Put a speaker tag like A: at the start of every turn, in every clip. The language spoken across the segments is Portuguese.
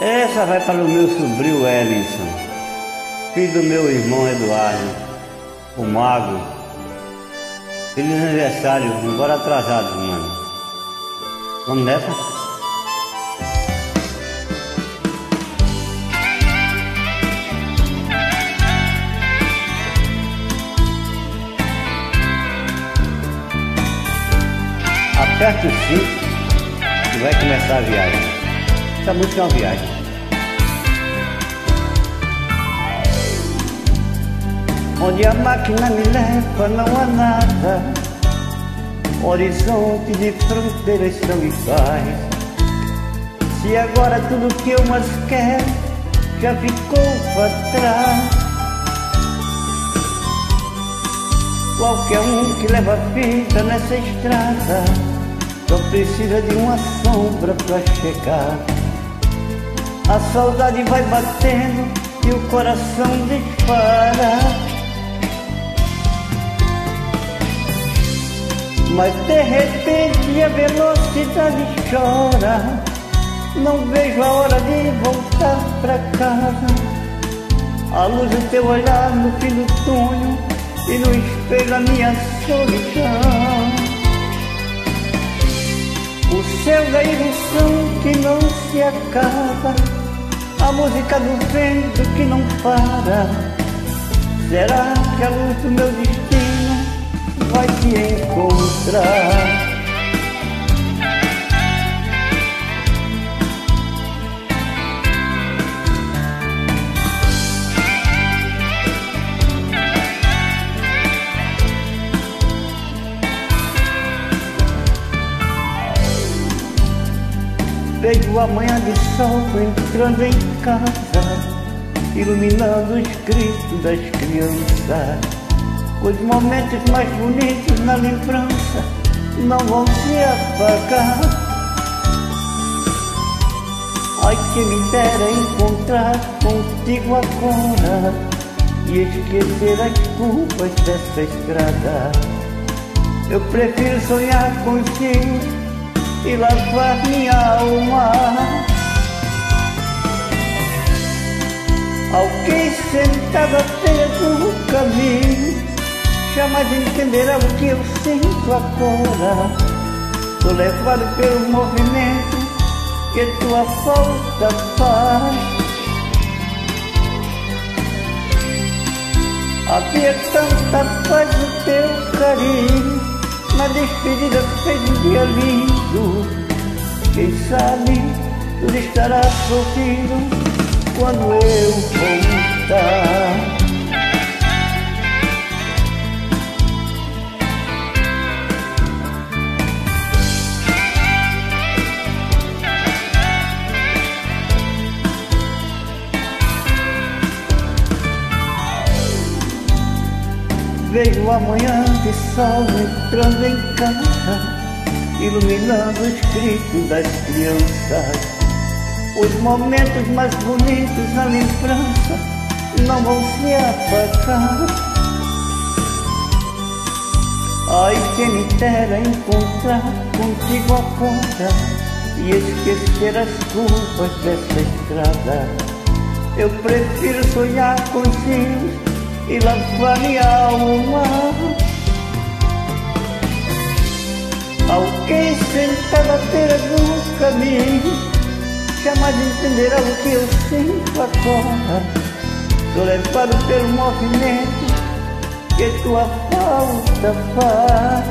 A: Essa vai para o meu sobrinho Ellison, filho do meu irmão Eduardo, o Mago. Feliz aniversário, embora atrasado, mano. Vamos nessa? Aperte o cinto e vai começar a viagem. Essa música é uma viagem. Onde a máquina me leva não há nada, horizonte de fronteiras são iguais. Se agora tudo que eu mais quero já ficou para trás, qualquer um que leva a vida nessa estrada só precisa de uma sombra para chegar. A saudade vai batendo e o coração dispara, mas de repente a velocidade chora. Não vejo a hora de voltar pra casa. A luz do teu olhar no fim do túnel e no espelho a minha solidão. O céu da ilusão que não se acaba, a música do vento que não para. Será que a luz do meu destino vai te encontrar? Vejo a manhã de sol entrando em casa, iluminando os gritos das crianças. Os momentos mais bonitos na lembrança não vão se apagar. Ai, quem me dera encontrar contigo agora e esquecer as curvas dessa estrada. Eu prefiro sonhar contigo e lavar minha alma. Alguém sentado à beira do caminho jamais entenderá o que eu sinto agora. Tô levado pelo movimento que tua falta faz. Havia tanta paz no teu carinho, na despedida fez um dia lindo. Quem sabe tudo estará sorrindo quando eu voltar. Vejo a manhã de sol entrando em casa, iluminando os gritos das crianças. Os momentos mais bonitos na lembrança não vão se apagar. Ai, quem me dera encontrar contigo agora e esquecer as curvas dessa estrada. Eu prefiro sonhar contigo e lavar minha alma. Alguém sentado à beira do caminho jamais entenderá o que eu sinto agora. Tô levado pelo movimento que tua falta faz.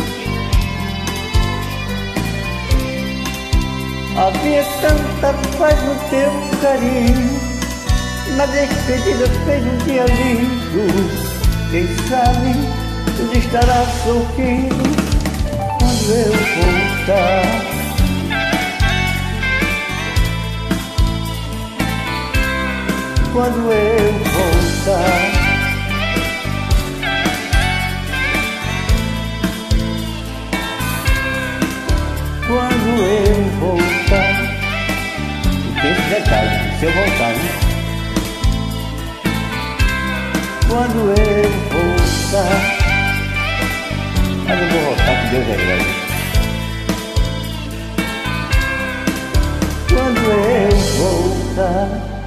A: Havia tanta paz no teu carinho, na despedida fez um dia lindo. Quem sabe tudo estará sorrindo quando eu voltar. Quando eu voltar. Quando eu voltar. E tem esse detalhe, se eu voltar, né? Quando eu voltar. Mas eu vou voltar, que Deus é grande. Quando eu voltar. lembrar